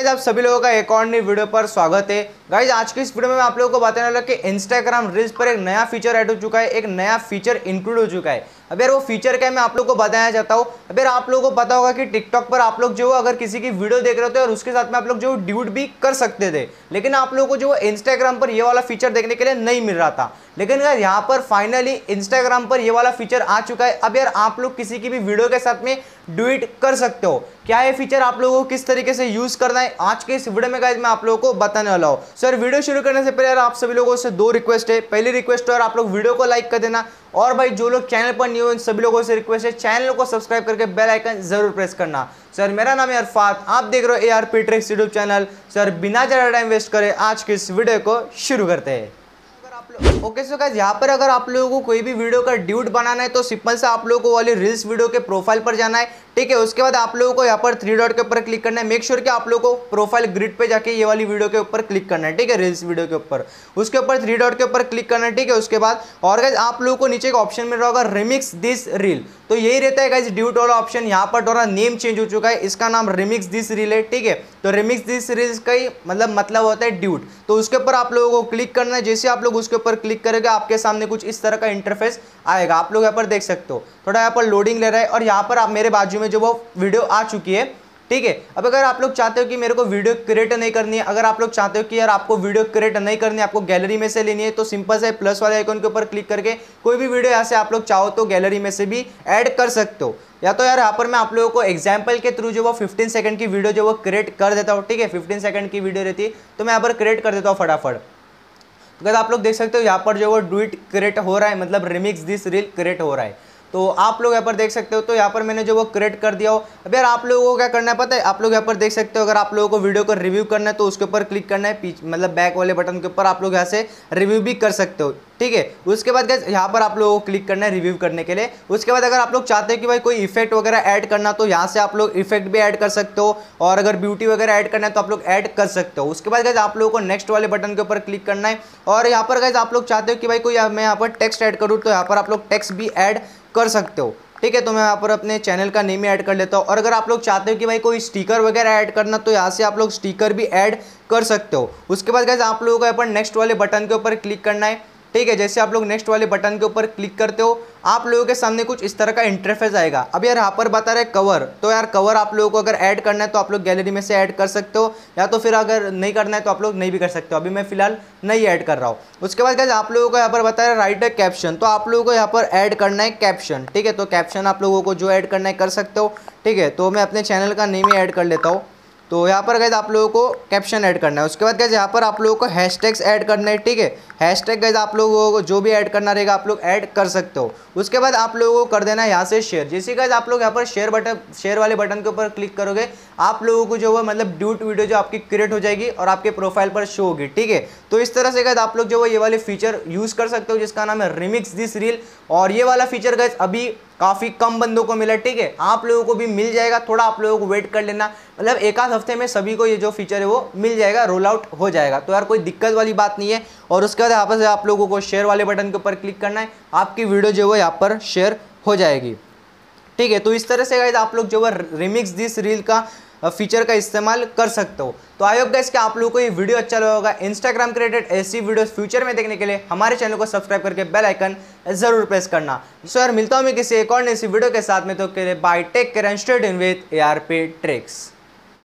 Guys आप सभी लोगों का एक और नई वीडियो पर स्वागत है। गाइज आज की इस वीडियो में मैं आप लोगों को बताने वाला कि इंस्टाग्राम रील्स पर एक नया फीचर ऐड हो चुका है, एक नया फीचर इंक्लूड हो चुका है। अब यार वो फीचर क्या है मैं आप लोगों को बताना चाहता हूँ। अब यार आप लोगों को पता होगा कि टिकटॉक पर आप लोग जो अगर किसी की वीडियो देख रहे थे और उसके साथ में आप लोग जो ड्यूट भी कर सकते थे, लेकिन आप लोगों को जो इंस्टाग्राम पर ये वाला फीचर देखने के लिए नहीं मिल रहा था। लेकिन यार यहाँ पर फाइनली इंस्टाग्राम पर ये वाला फीचर आ चुका है। अब यार आप लोग किसी की भी वीडियो के साथ में ड्यूट कर सकते हो। क्या ये फीचर आप लोगों को किस तरीके से यूज करना है आज के इस वीडियो में गाइस मैं आप लोगों को बताने वाला हूं। सर वीडियो शुरू करने से पहले यार आप सभी लोगों से दो रिक्वेस्ट है। पहली रिक्वेस्ट तो यार आप लोग वीडियो को लाइक कर देना, और भाई जो लोग चैनल पर न्यू हैं सभी लोगों से रिक्वेस्ट है चैनल को सब्सक्राइब करके बेल आइकन जरूर प्रेस करना। सर मेरा नाम है अरफात, आप देख रहे हो ARP tricks YouTube channel. Sir बिना ज्यादा टाइम वेस्ट करे आज के इस वीडियो को शुरू करते हैं। ओके सो गाइस यहाँ पर अगर आप लोगों को कोई भी वीडियो का ड्यूट बनाना है तो सिंपल से आप लोगों को वाली रील्स वीडियो के प्रोफाइल पर जाना है, ठीक है। उसके बाद आप लोगों को यहाँ पर 3 डॉट के ऊपर क्लिक करना है। मेक श्योर कि आप लोगों को प्रोफाइल ग्रिड पे जाके ये वाली वीडियो के ऊपर क्लिक करना है, ठीक है, रील्स वीडियो के ऊपर। उसके ऊपर 3 डॉट के ऊपर क्लिक करना है, ठीक है। उसके बाद और गाइस आप लोगों को नीचे एक ऑप्शन मिल रहा होगा रिमिक्स दिस रील, तो यही रहता है गाइस ड्यूट वाला ऑप्शन। यहाँ पर थोड़ा नेम चेंज हो चुका है, इसका नाम रिमिक्स दिस रील है, ठीक है। तो रिमिक्स दिस रील्स का ही मतलब होता है ड्यूट। तो उसके ऊपर आप लोगों को क्लिक करना है। जैसे आप लोग उसके ऊपर क्लिक करेंगे आपके सामने कुछ इस तरह का इंटरफेस आएगा। आप लोग यहाँ पर देख सकते हो थोड़ा यहाँ पर लोडिंग ले रहा है, और यहाँ पर आप मेरे बाजू में जो वो वीडियो आ चुकी है, ठीक है। अब अगर आप लोग चाहते हो कि मेरे को वीडियो क्रिएट नहीं करनी है, अगर आप लोग चाहते हो कि यार आपको वीडियो क्रिएट नहीं करनी है, आपको गैलरी में से लेनी है, तो सिंपल से प्लस वाले आइकन के ऊपर क्लिक करके कोई भी वीडियो यहाँ से आप लोग चाहो तो गैलरी में से भी ऐड कर सकते हो। या तो यार यहाँ पर मैं आप लोगों को एग्जाम्पल के थ्रू जो वो 15 सेकंड की वीडियो जो वो क्रिएट कर देता हूँ, ठीक है। 15 सेकंड की वीडियो रहती है तो मैं यहाँ पर क्रिएट कर देता हूँ फटाफट। तो आप लोग देख सकते हो यहाँ पर जो वो ड्यूट क्रिएट हो रहा है, मतलब रिमिक्स दिस रील क्रिएट हो रहा है। तो आप लोग यहाँ पर देख सकते हो, तो यहाँ पर मैंने जो वो क्रिएट कर दिया हो। अब यार आप लोगों को क्या करना है पता है, आप लोग यहाँ पर देख सकते हो अगर आप लोगों को वीडियो को रिव्यू करना है तो उसके ऊपर क्लिक करना है, मतलब बैक वाले बटन के ऊपर आप लोग यहाँ से रिव्यू भी कर सकते हो, ठीक है। उसके बाद गाइस यहाँ पर आप लोगों को क्लिक करना है रिव्यू करने के लिए। उसके बाद अगर आप लोग चाहते हो कि भाई कोई इफेक्ट वगैरह ऐड करना तो यहाँ से आप लोग इफेक्ट भी ऐड कर सकते हो, और अगर ब्यूटी वगैरह ऐड करना है तो आप लोग ऐड कर सकते हो। उसके बाद गाइस आप लोगों को नेक्स्ट वाले बटन के ऊपर क्लिक करना है, और यहाँ पर गाइस आप लोग चाहते हो कि भाई कोई मैं यहाँ पर टेक्स्ट ऐड करूँ तो यहाँ पर आप लोग टेक्स्ट भी ऐड कर सकते हो, ठीक है। तो मैं यहाँ पर अपने चैनल का नेम ही ऐड कर लेता हूँ। और अगर आप लोग चाहते हो कि भाई कोई स्टिकर वगैरह ऐड करना तो यहाँ से आप लोग स्टिकर भी ऐड कर सकते हो। उसके बाद गाइस आप लोगों को यहाँ पर नेक्स्ट वाले बटन के ऊपर क्लिक करना है, ठीक है। जैसे आप लोग नेक्स्ट वाले बटन के ऊपर क्लिक करते हो आप लोगों के सामने कुछ इस तरह का इंटरफेस आएगा। अब यार यहाँ पर बता रहे कवर, तो यार कवर आप लोगों को अगर ऐड करना है तो आप लोग गैलरी में से ऐड कर सकते हो, या तो फिर अगर नहीं करना है तो आप लोग नहीं भी कर सकते हो। अभी मैं फिलहाल नहीं ऐड कर रहा हूँ। उसके बाद गाइस आप लोगों को यहाँ पर बता रहे राइट अ कैप्शन, तो आप लोगों को यहाँ पर ऐड करना है कैप्शन, ठीक है। तो कैप्शन आप लोगों को जो ऐड करना है कर सकते हो, ठीक है। तो मैं अपने चैनल का नेम ही ऐड कर लेता हूँ। तो यहाँ पर गाइस आप लोगों को कैप्शन ऐड करना है। उसके बाद गाइस यहाँ पर आप लोगों को हैशटैग्स ऐड करना है, ठीक है। हैशटैग गाइस आप लोगों को जो भी ऐड करना रहेगा आप लोग ऐड कर सकते हो। उसके बाद आप लोगों को कर देना है यहाँ से शेयर। जैसे गाइस आप लोग यहाँ पर शेयर वाले बटन के ऊपर क्लिक करोगे आप लोगों को जो वो मतलब ड्यूट वीडियो जो आपकी क्रिएट हो जाएगी और आपके प्रोफाइल पर शो होगी, ठीक है। तो इस तरह से गाइस आप लोग जो वो ये वाले फीचर यूज़ कर सकते हो जिसका नाम है रिमिक्स दिस रील। और ये वाला फीचर गाइस अभी काफ़ी कम बंदों को मिला, ठीक है। आप लोगों को भी मिल जाएगा, थोड़ा आप लोगों को वेट कर लेना, मतलब एक आध हफ्ते में सभी को ये जो फीचर है वो मिल जाएगा, रोल आउट हो जाएगा। तो यार कोई दिक्कत वाली बात नहीं है। और उसके बाद यहाँ पर आप लोगों को शेयर वाले बटन के ऊपर क्लिक करना है, आपकी वीडियो जो है यहाँ पर शेयर हो जाएगी, ठीक है। तो इस तरह से गाइस आप लोग जो है रिमिक्स दिस रील का फीचर का इस्तेमाल कर सकते हो। तो आई होप गाइस कि आप लोगों को ये वीडियो अच्छा लगा होगा। इंस्टाग्राम क्रिएटेड ऐसी वीडियोस फ्यूचर में देखने के लिए हमारे चैनल को सब्सक्राइब करके बेल आइकन जरूर प्रेस करना। सो यार मिलता हूँ मैं किसी एक और नई वीडियो के साथ में, तो के लिए bye, take care and stay tuned with ARP tricks.